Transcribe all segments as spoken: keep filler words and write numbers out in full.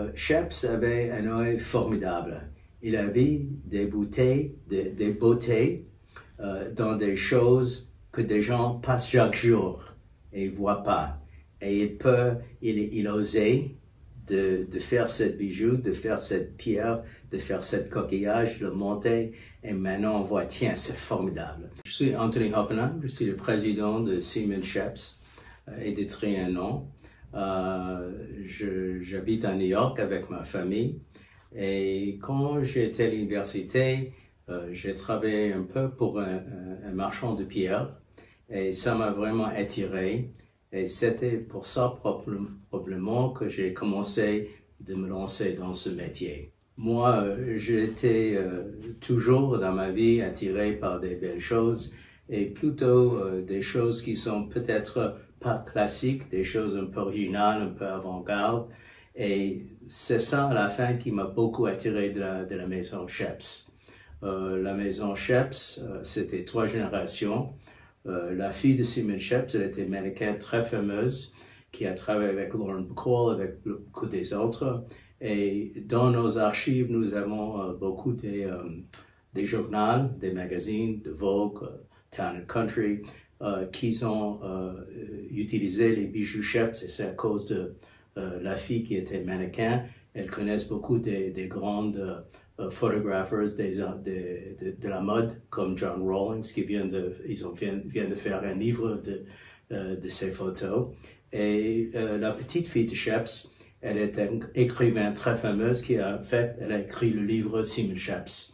Euh, Scheps avait un œil formidable. Il avait des beautés, des, des beautés euh, dans des choses que des gens passent chaque jour et ne voient pas. Et il peut, il, il osait de, de faire cette bijou, de faire cette pierre, de faire cette coquillage, de le monter, et maintenant on voit, tiens, c'est formidable. Je suis Anthony Oppenheim, je suis le président de Siemens Scheps euh, et de Trianon. Euh, J'habite à New York avec ma famille, et quand j'étais à l'université, euh, j'ai travaillé un peu pour un, un, un marchand de pierre, et ça m'a vraiment attiré. Et c'était pour ça probablement que j'ai commencé de me lancer dans ce métier. Moi, euh, j'étais euh, toujours dans ma vie attiré par des belles choses et plutôt euh, des choses qui sont peut-être pas classiques, des choses un peu originales, un peu avant-garde. Et c'est ça à la fin qui m'a beaucoup attiré de la, de la maison Scheps. Euh, la maison Scheps, euh, c'était trois générations. Euh, la fille de Siemens Scheps, elle était une mannequin très fameuse qui a travaillé avec Lauren Bacall, avec beaucoup des autres. Et dans nos archives, nous avons euh, beaucoup des, euh, des journaux, des magazines, de Vogue, euh, Town and Country, euh, qui ont euh, utilisé les bijoux Scheps, et c'est à cause de euh, la fille qui était mannequin. Elles connaissent beaucoup des, des grandes euh, Uh, photographers des, de, de, de la mode comme John Rawlings qui vient de, ils ont, vient, vient de faire un livre de, uh, de ces photos. Et uh, la petite fille de Scheps, elle est une écrivain très fameuse qui a fait, elle a écrit le livre Siemens Scheps.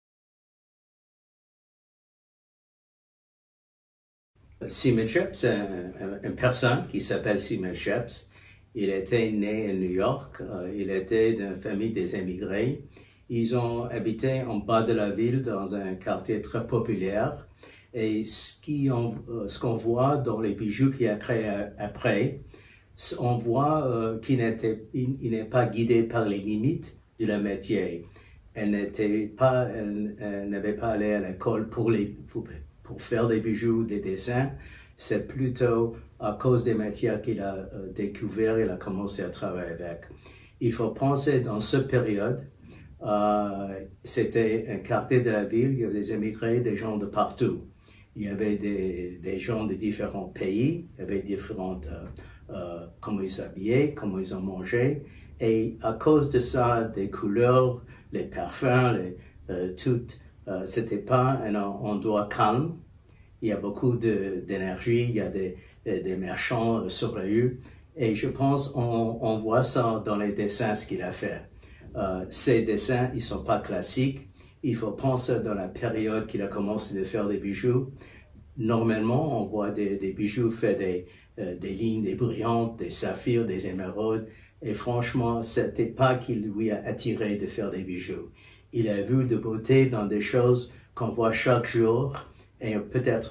Siemens Scheps, c'est une personne qui s'appelle Siemens Scheps. Il était né à New York, uh, il était d'une famille des émigrés. Ils ont habité en bas de la ville dans un quartier très populaire. Et ce qu'on ce qu'on voit dans les bijoux qu'il a créés après, on voit euh, qu'il n'était il, n'est pas guidé par les limites de la métier. Elle n'était pas, elle, elle n'avait pas allé à l'école pour, les, pour, pour faire des bijoux, des dessins. C'est plutôt à cause des matières qu'il a euh, découvert, il a commencé à travailler avec. Il faut penser dans cette période, Euh, c'était un quartier de la ville, il y avait des émigrés, des gens de partout. Il y avait des, des gens de différents pays, il y avait différentes, euh, euh, comment ils s'habillaient, comment ils ont mangé. Et à cause de ça, des couleurs, les parfums, les, euh, tout, euh, c'était pas un endroit calme. Il y a beaucoup d'énergie, il y a des, des marchands sur la rue. Et je pense on, on voit ça dans les dessins, ce qu'il a fait. Euh, ces dessins, ils sont pas classiques. Il faut penser dans la période qu'il a commencé de faire des bijoux. Normalement, on voit des, des bijoux faits des, euh, des lignes, des brillantes, des saphirs, des émeraudes. Et franchement, c'était pas qui lui a attiré de faire des bijoux. Il a vu de beauté dans des choses qu'on voit chaque jour et peut-être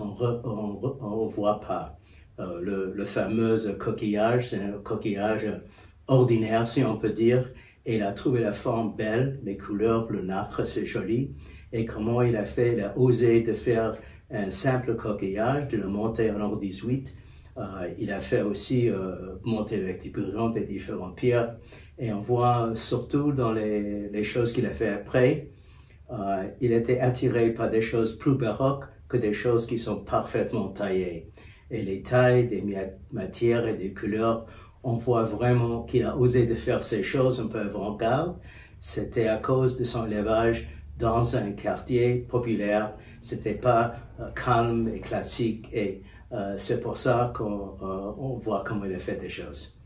on ne voit pas. Euh, le, le fameux coquillage, c'est un coquillage ordinaire, si on peut dire. Et il a trouvé la forme belle, les couleurs, le nacre, c'est joli. Et comment il a fait, il a osé de faire un simple coquillage, de le monter en or dix-huit. Euh, il a fait aussi euh, monter avec des brillantes et différentes pierres. Et on voit surtout dans les, les choses qu'il a fait après, euh, il était attiré par des choses plus baroques que des choses qui sont parfaitement taillées. Et les tailles des matières et des couleurs, on voit vraiment qu'il a osé de faire ces choses un peu avant-garde. C'était à cause de son élevage dans un quartier populaire. C'était pas euh, calme et classique, et euh, c'est pour ça qu'on euh, on voit comment il a fait des choses.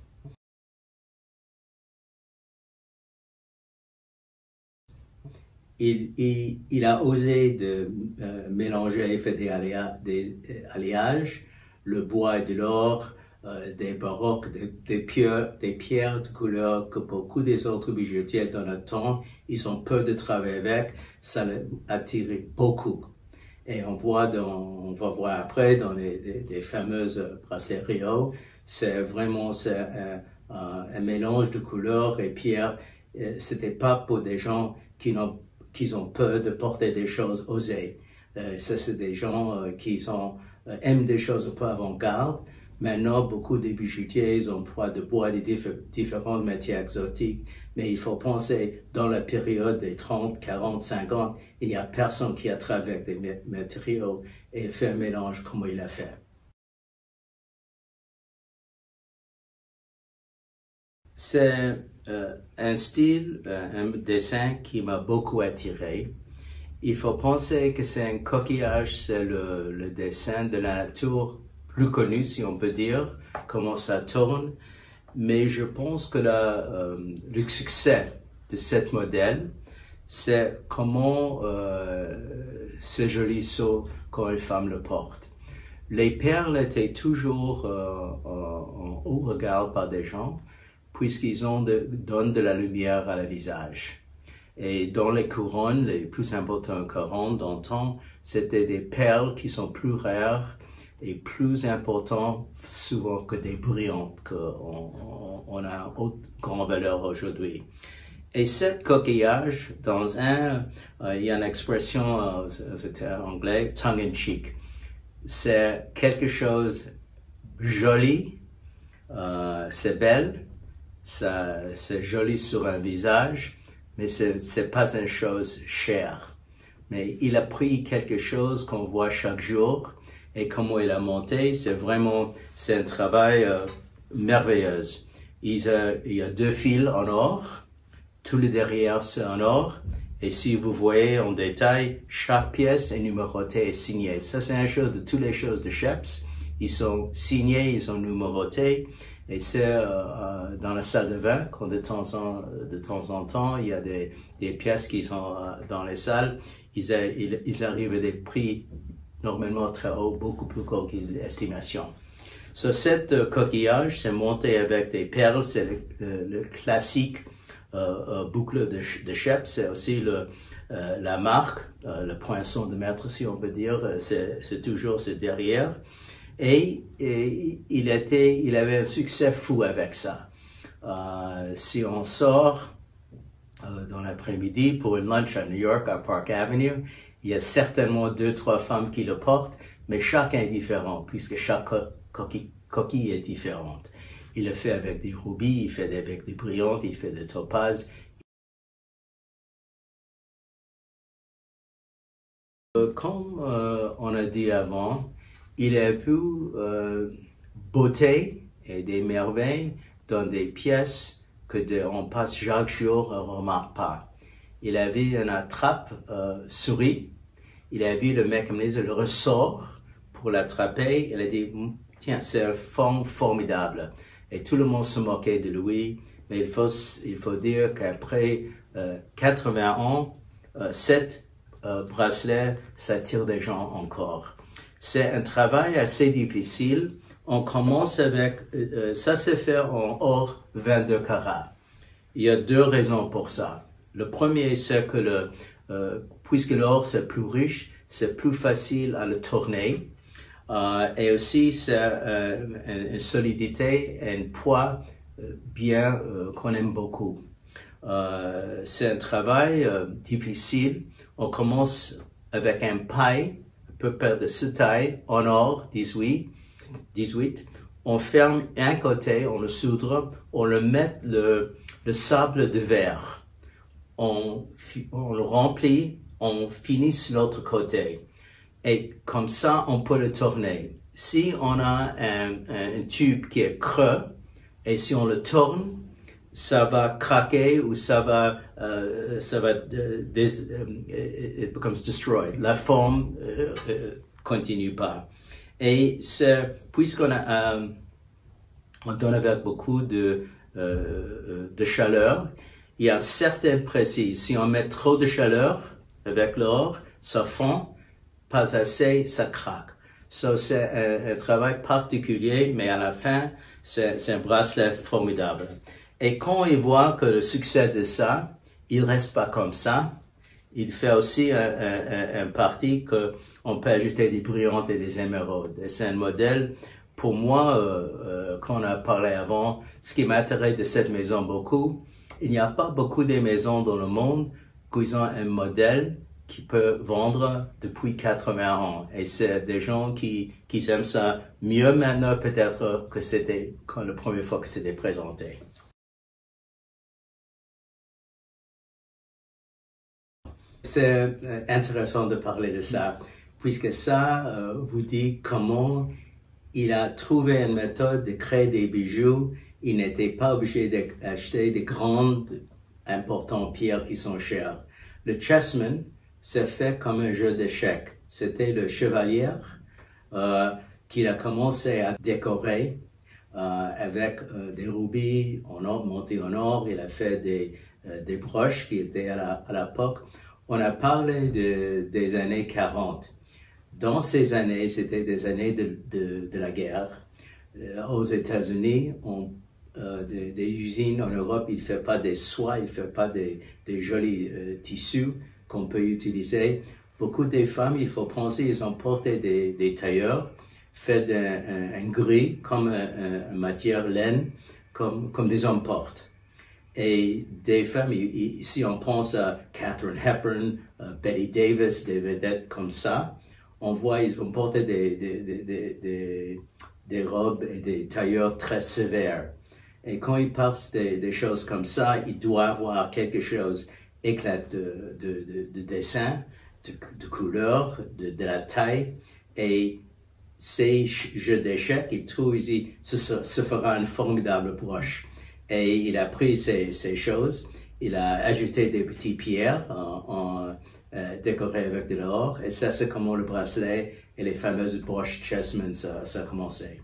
Il, il, il a osé de euh, mélanger, faire des, aléa, des euh, alliages, le bois et de l'or, Euh, des baroques, des, des, pierres, des pierres de couleur que beaucoup des autres bijoutiers dans le temps, ils ont peur de travailler avec, ça l'a attiré beaucoup. Et on voit dans, on va voir après dans les, les, les fameuses bracelets Rio, c'est vraiment c'est un, un, un mélange de couleurs et pierres. C'était pas pour des gens qui ont, qui ont peur de porter des choses osées. Euh, ça, c'est des gens euh, qui sont, euh, aiment des choses un peu avant-garde. Maintenant, beaucoup de bijoutiers emploient de bois de diff différentes matières exotiques, mais il faut penser, dans la période des trente, quarante, cinquante, il n'y a personne qui a travaillé avec des matériaux et fait un mélange comme il a fait. C'est euh, un style, euh, un dessin qui m'a beaucoup attiré. Il faut penser que c'est un coquillage, c'est le, le dessin de la nature plus connu, si on peut dire, comment ça tourne. Mais je pense que la, euh, le succès de ce modèle, c'est comment euh, ce joli seau quand les femmes le portent. Les perles étaient toujours euh, en haut regard par des gens, puisqu'ils ont de, donnent de la lumière à la visage. Et dans les couronnes, les plus importantes couronnes d'antan, c'était des perles qui sont plus rares et plus importantes souvent que des brillantes qu'on on, on a haute grande valeur aujourd'hui. Et ce coquillage, dans un, euh, il y a une expression, euh, c'était en anglais, tongue in cheek. C'est quelque chose joli, euh, c'est belle, ça, c'est joli sur un visage, mais c'est, c'est pas une chose chère. Mais il a pris quelque chose qu'on voit chaque jour, et comment il a monté, c'est vraiment, c'est un travail euh, merveilleux. Il, a, il y a deux fils en or, tout le derrière c'est en or, et si vous voyez en détail, chaque pièce est numérotée et signée. Ça c'est une chose de toutes les choses de Schoeps. Ils sont signés, ils sont numérotés, et c'est euh, dans la salle de vin, quand de temps en, de temps, en temps, il y a des, des pièces qui sont euh, dans les salles, ils, a, ils, ils arrivent à des prix normalement très haut, beaucoup plus haut que l'estimation. So, cette euh, coquillage, c'est monté avec des perles, c'est le, le, le classique euh, euh, boucle de, de Schoeps, c'est aussi le, euh, la marque, euh, le poinçon de maître, si on peut dire, c'est, c'est toujours c'est derrière. Et, et il, était, il avait un succès fou avec ça. Euh, si on sort euh, dans l'après-midi pour une lunch à New York, à Park Avenue, il y a certainement deux, trois femmes qui le portent, mais chacun est différent, puisque chaque co coquille, coquille est différente. Il le fait avec des rubis, il fait avec des brillantes, il fait des topazes. Comme euh, on a dit avant, il a vu euh, beauté et des merveilles dans des pièces que de, on passe chaque jour, on ne remarque pas. Il a vu une attrape euh, souris, il a vu le mécanisme, le ressort pour l'attraper, il a dit, tiens, c'est une forme formidable. Et tout le monde se moquait de lui, mais il faut, il faut dire qu'après euh, quatre-vingts ans, euh, sept euh, bracelets, ça tire des gens encore. C'est un travail assez difficile. On commence avec, euh, ça se fait en or vingt-deux carats. Il y a deux raisons pour ça. Le premier, c'est que le, euh, puisque l'or c'est plus riche, c'est plus facile à le tourner. Euh, et aussi, c'est euh, une, une solidité et un poids euh, bien euh, qu'on aime beaucoup. Euh, c'est un travail euh, difficile. On commence avec un paille, à peu près de cette taille, en or, dix-huit. dix-huit. On ferme un côté, on le soudre, on le met le, le sable de verre. On, on le remplit, on finit sur l'autre côté. Et comme ça, on peut le tourner. Si on a un, un, un tube qui est creux, et si on le tourne, ça va craquer ou ça va, euh, ça va, euh, des, euh, it becomes destroyed. La forme euh, euh, continue pas. Et c'est, puisqu'on a, euh, on donne avec beaucoup de, euh, de chaleur, il y a certaines précises. Si on met trop de chaleur avec l'or, ça fond, pas assez, ça craque. So, c'est un, un travail particulier, mais à la fin, c'est un bracelet formidable. Et quand il voit que le succès de ça, il reste pas comme ça. Il fait aussi un, un, un parti que on peut ajouter des brillantes et des émeraudes. Et c'est un modèle, pour moi, euh, euh, quand on a parlé avant, ce qui m'intéresse de cette maison beaucoup, il n'y a pas beaucoup de maisons dans le monde qui ont un modèle qui peut vendre depuis quatre-vingts ans. Et c'est des gens qui, qui aiment ça mieux maintenant peut-être que c'était quand la première fois que c'était présenté. C'est intéressant de parler de ça, puisque ça euh, vous dit comment il a trouvé une méthode de créer des bijoux. Il n'était pas obligé d'acheter des grandes, importantes pierres qui sont chères. Le chessman, c'est fait comme un jeu d'échecs. C'était le chevalier euh, qu'il a commencé à décorer euh, avec euh, des rubis en or, montés en or. Il a fait des, euh, des broches qui étaient à l'époque. On a parlé de, des années quarante. Dans ces années, c'était des années de, de, de la guerre. Euh, aux États-Unis, on Euh, des, des usines en Europe, il ne fait pas des soies, il ne fait pas des, des jolis euh, tissus qu'on peut utiliser. Beaucoup des femmes, il faut penser, ils ont porté des, des tailleurs faits d'un un, un gris, comme une matière laine, comme, comme des hommes portent. Et des femmes, ici on pense à Katharine Hepburn, uh, Betty Davis, des vedettes comme ça, on voit, ils vont porter des, des, des, des, des, des robes et des tailleurs très sévères. Et quand il passe des, des choses comme ça, il doit avoir quelque chose éclat de, de, de, de dessin, de, de couleur, de, de la taille. Et ces jeux d'échecs, il trouve ici, ce, ce fera une formidable broche. Et il a pris ces, ces choses, il a ajouté des petites pierres en, en euh, décorées avec de l'or. Et ça, c'est comment le bracelet et les fameuses broches Chessman, ça, ça a commencé.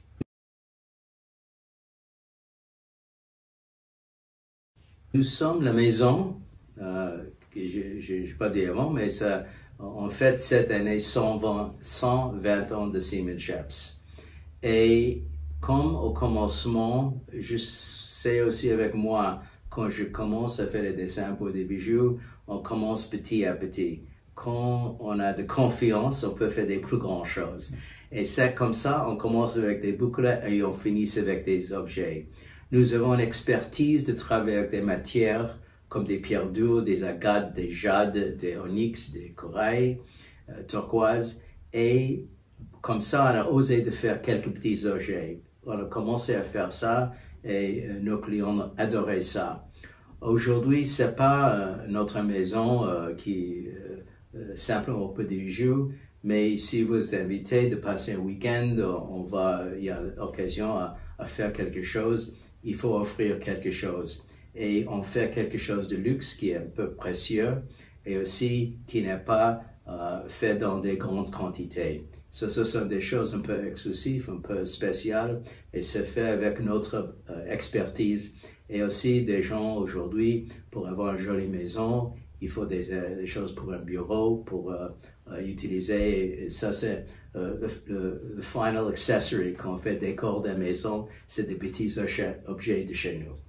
Nous sommes la maison, euh, que je n'ai pas dit avant, mais ça, on fête cette année cent vingt, cent vingt ans de Seaman Scheps. Et comme au commencement, je sais aussi avec moi, quand je commence à faire des dessins pour des bijoux, on commence petit à petit. Quand on a de confiance, on peut faire des plus grandes choses. Et c'est comme ça, on commence avec des boucles et on finit avec des objets. Nous avons une expertise de travailler avec des matières comme des pierres dures, des agates, des jades, des onyx, des corail, euh, turquoise. Et comme ça, on a osé de faire quelques petits objets. On a commencé à faire ça et euh, nos clients adoraient ça. Aujourd'hui, c'est pas euh, notre maison euh, qui euh, euh, simplement pour des bijoux, mais si vous êtes invité de passer un week-end, on va, il y a occasion à, à faire quelque chose. Il faut offrir quelque chose. Et on fait quelque chose de luxe qui est un peu précieux et aussi qui n'est pas euh, fait dans des grandes quantités. Ça, ce sont des choses un peu exclusives, un peu spéciales et c'est fait avec notre euh, expertise. Et aussi des gens aujourd'hui, pour avoir une jolie maison, il faut des, euh, des choses pour un bureau, pour euh, euh, utiliser. Et ça, c'est euh, le, le, le final accessory qu'on fait décor de la maison, c'est des petits objets, objets de chez nous.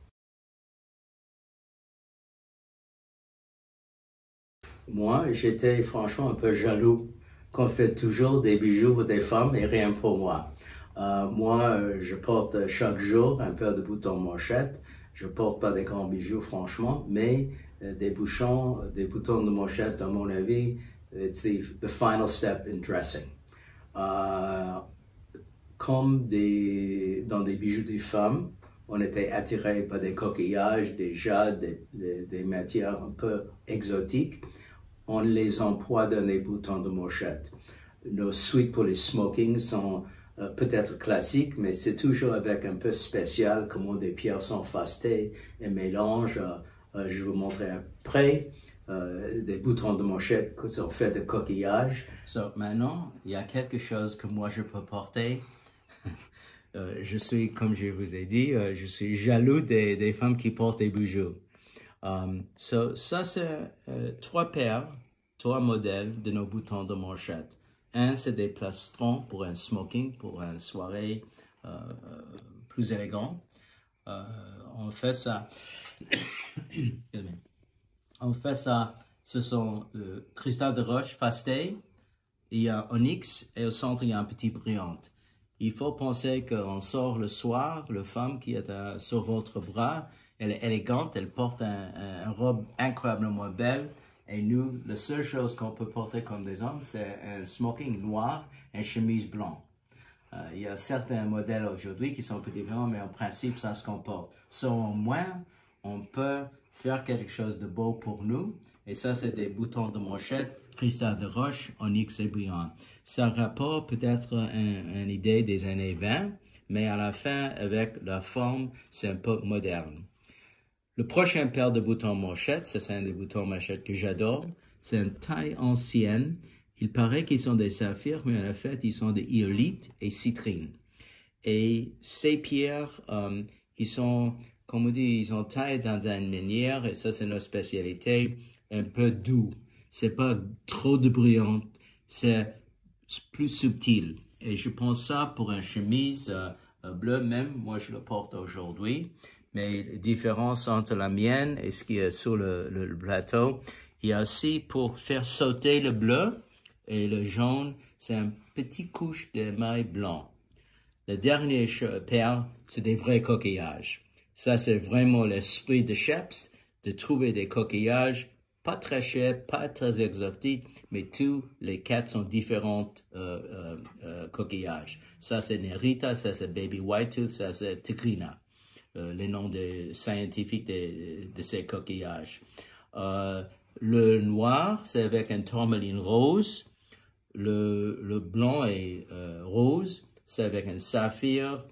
Moi, j'étais franchement un peu jaloux qu'on fait toujours des bijoux pour des femmes et rien pour moi. Euh, moi, je porte chaque jour un paire de boutons manchettes. Je porte pas des grands bijoux, franchement, mais euh, des bouchons, des boutons de manchette, à mon avis, it's the, the final step in dressing. Euh, comme des, dans des bijoux des femmes, on était attiré par des coquillages, des jades, des, des, des matières un peu exotiques. On les emploie dans les boutons de manchette. Nos suites pour les smokings sont euh, peut-être classiques, mais c'est toujours avec un peu spécial, comment des pierres sont fastées et mélangent. Euh, euh, je vais vous montrer après. Euh, des boutons de manchette qui sont faits de coquillages. So, maintenant, il y a quelque chose que moi je peux porter. euh, je suis, comme je vous ai dit, euh, je suis jaloux des, des femmes qui portent des bijoux. Um, so, ça, c'est euh, trois paires, trois modèles de nos boutons de manchette. Un, c'est des plastrons pour un smoking, pour une soirée euh, euh, plus élégante. Euh, on fait ça. On fait ça. Ce sont euh, cristal de roche fasté. Il y a onyx et au centre, il y a un petit brillant. Il faut penser qu'on sort le soir, la femme qui est euh, sur votre bras, elle est élégante, elle porte un, un, une robe incroyablement belle Et nous, la seule chose qu'on peut porter comme des hommes, c'est un smoking noir et une chemise blanche. Euh, il y a certains modèles aujourd'hui qui sont un peu différents, mais en principe, ça se comporte. So, au moins, on peut faire quelque chose de beau pour nous. Et ça, c'est des boutons de manchette, cristal de roche, onyx et brillant. Ça rapporte peut-être un, une idée des années vingt, mais à la fin, avec la forme, c'est un peu moderne. Le prochain paire de boutons manchettes, c'est un des boutons manchettes que j'adore. C'est une taille ancienne. Il paraît qu'ils sont des saphirs, mais en fait, ils sont des iolites et citrine. Et ces pierres, euh, ils sont, comme on dit, ils sont taillés dans une manière, et ça, c'est notre spécialité, un peu doux. C'est pas trop de brillant, c'est plus subtil. Et je pense ça pour une chemise euh, bleue, même, moi, je le porte aujourd'hui. Mais la différence entre la mienne et ce qui est sur le, le, le plateau, il y a aussi pour faire sauter le bleu et le jaune, c'est une petite couche d'émail blanc. La dernière paire, c'est des vrais coquillages. Ça, c'est vraiment l'esprit de Scheps, de trouver des coquillages pas très chers, pas très exotiques, mais tous les quatre sont différents euh, euh, euh, coquillages. Ça, c'est Nerita, ça, c'est Baby Whitetooth, ça, c'est Tigrina. Euh, les noms de, scientifiques de, de ces coquillages. Euh, le noir, c'est avec un tourmaline rose. Le, le blanc et euh, rose, c'est avec un saphir.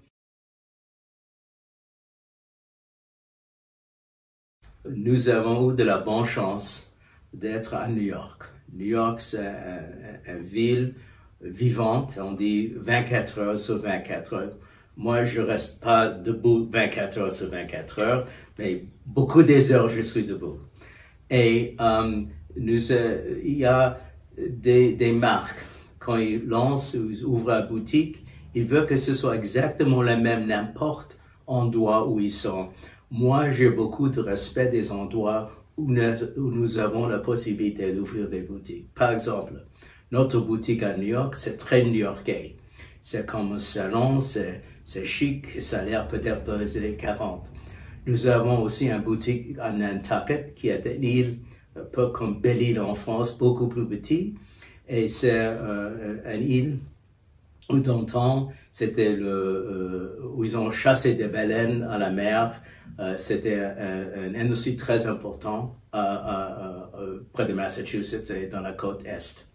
Nous avons eu de la bonne chance d'être à New York. New York, c'est une ville vivante. On dit vingt-quatre heures sur vingt-quatre heures. Moi, je reste pas debout vingt-quatre heures sur vingt-quatre heures, mais beaucoup des heures, je suis debout. Et um, nous, euh, il y a des, des marques, quand ils lancent ou ils ouvrent la boutique, ils veulent que ce soit exactement la même n'importe endroit où ils sont. Moi, j'ai beaucoup de respect des endroits où nous, où nous avons la possibilité d'ouvrir des boutiques. Par exemple, notre boutique à New York, c'est très new-yorkais. C'est comme un salon, c'est c'est chic, ça a l'air peut-être dans les années quarante. Nous avons aussi une boutique à Nantucket, qui est une île un peu comme Belle-Île en France, beaucoup plus petite. Et c'est euh, une île où d'antan, c'était le, euh, où ils ont chassé des baleines à la mer. Euh, c'était euh, une industrie très importante euh, euh, euh, près de Massachusetts et dans la côte Est.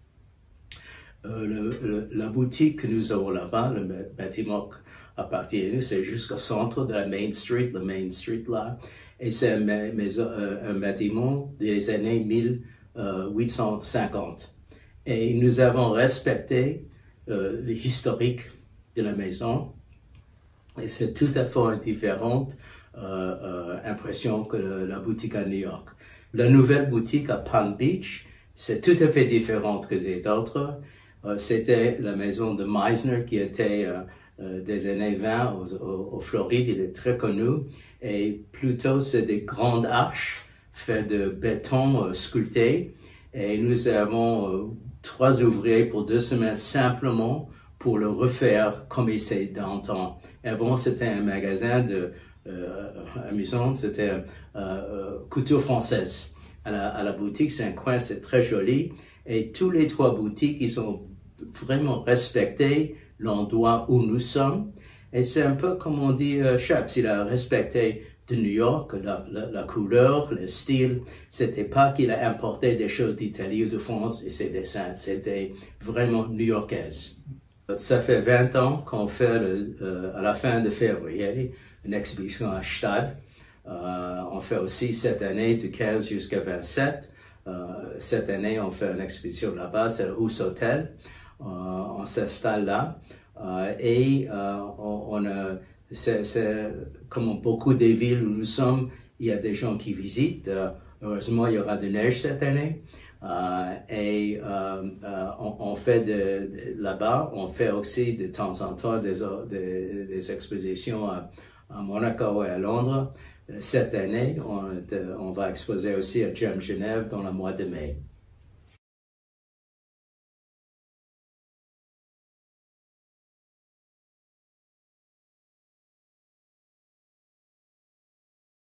Euh, le, le, la boutique que nous avons là-bas, le bâtiment appartient à nous, c'est jusqu'au centre de la Main Street, le Main Street là, et c'est un, un, un bâtiment des années mille huit cent cinquante. Et nous avons respecté euh, l'historique de la maison, et c'est tout à fait différente euh, euh, impression que le, la boutique à New York. La nouvelle boutique à Palm Beach, c'est tout à fait différente que les autres. Euh, C'était la maison de Meisner qui était euh, euh, des années vingt au, au, au Floride, il est très connu. Et plutôt, c'est des grandes arches faites de béton euh, sculpté. Et nous avons euh, trois ouvriers pour deux semaines simplement pour le refaire comme il s'est d'antan. Avant, c'était un magasin de euh, amusant, c'était euh, euh, couture française. À la, à la boutique, c'est un coin, c'est très joli. Et tous les trois boutiques, ils ont vraiment respecté l'endroit où nous sommes. Et c'est un peu comme on dit, euh, Scheps, il a respecté de New York, la, la, la couleur, le style. C'était pas qu'il a importé des choses d'Italie ou de France et ses dessins. C'était vraiment new-yorkaise. Ça fait vingt ans qu'on fait, le, euh, à la fin de février, une exhibition à Stade. Euh, on fait aussi cette année du quinze jusqu'à vingt-sept. Euh, cette année, on fait une exposition là-bas, c'est le House Hotel. Euh, on s'installe là. Euh, et euh, on, on a, c'est, c'est comme beaucoup des villes où nous sommes, il y a des gens qui visitent. Euh, heureusement, il y aura de neige cette année. Euh, et euh, euh, on, on fait de, de, là-bas, on fait aussi de temps en temps des, des, des expositions à, à Monaco et à Londres. Cette année, on, on va exposer aussi à Gem Genève dans le mois de mai.